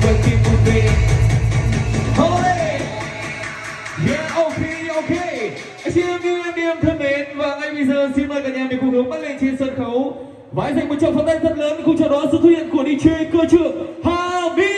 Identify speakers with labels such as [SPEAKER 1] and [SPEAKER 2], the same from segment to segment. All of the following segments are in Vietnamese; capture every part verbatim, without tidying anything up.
[SPEAKER 1] working with me. Hotline. Yeah, okay, okay. Anh chị em như em đi em thân mến, và ngay bây giờ xin mời cả nhà mình cùng hướng mắt lên trên sân khấu. Và anh dành một tràng pháo tay thật lớn cùng chào đón sự xuất hiện của đi jay cơ trưởng Hà Mjn.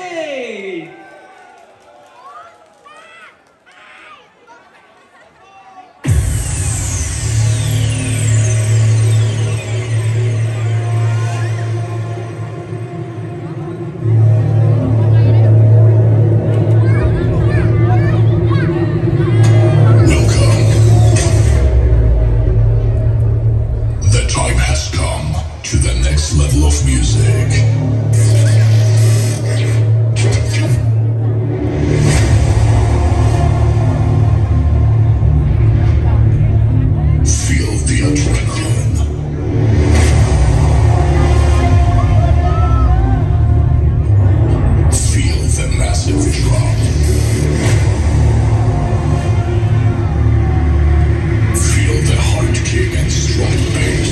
[SPEAKER 2] Level of music. Feel the adrenaline. Feel the massive drop. Feel the hard kick and strong bass.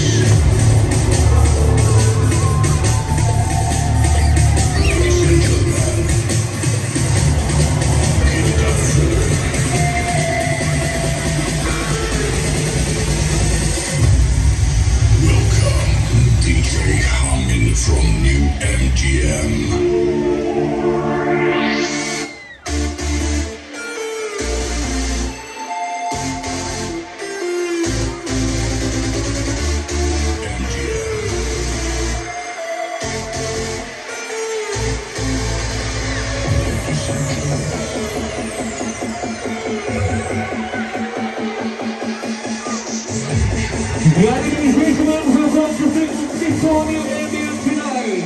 [SPEAKER 2] D J Hà Mjn from New M D M.
[SPEAKER 1] Ladies and gentlemen, welcome to the New M D M tonight.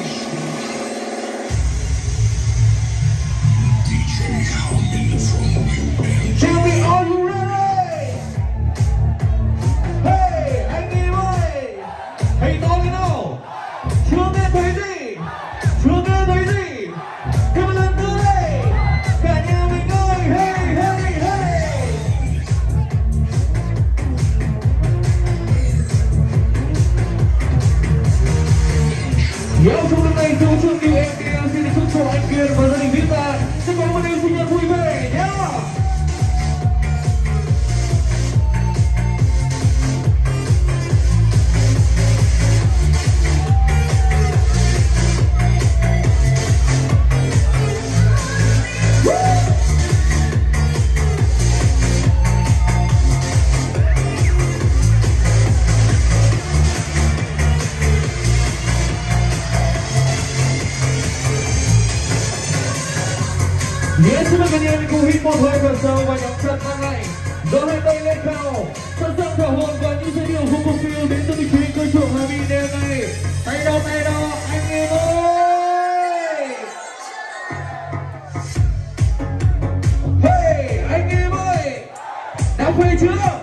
[SPEAKER 2] D J Hà Mjn from New M D M.
[SPEAKER 1] Tell me, are you ready? Hey, anh em ơi, hey to lên nào? Chưa nghe thấy gì? Chưa nghe thấy gì? Thêm một lần nữa đây, cả nhà mình ơi, hey, hey, hey. Dạo trong năm nay, dấu chương New em đê em xin được chúc cho anh Quyền và gia đình chúng ta sẽ có một đêm sinh nhật vui vẻ nhé. Yes, xin mời cả nhà mình cùng hít một hơi thật sâu và nhắm chặt mắt lại, giơ hai tay lên cao, sẵn sàng thở hồn vào những giai điệu không có feel đến từ DJ cơ trưởng Hà Mjn đêm nay. Tay đo tay đo anh em ơi. Hey, anh em ơi, đã phê chưa?